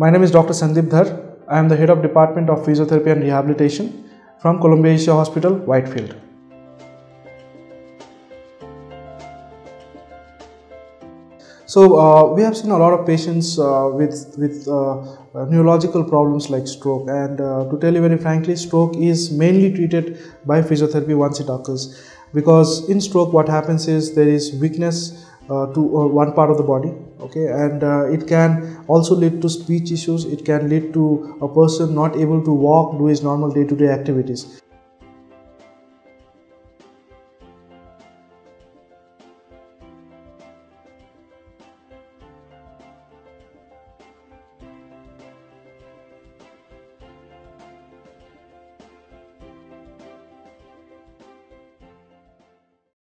My name is Dr. Sandeep Dhar. I am the head of Department of Physiotherapy and Rehabilitation from Columbia Asia Hospital, Whitefield. So we have seen a lot of patients with neurological problems like stroke, and to tell you very frankly, stroke is mainly treated by physiotherapy once it occurs, because in stroke what happens is there is weakness to one part of the body, okay, and it can also lead to speech issues. It can lead to a person not able to walk, do his normal day-to-day activities.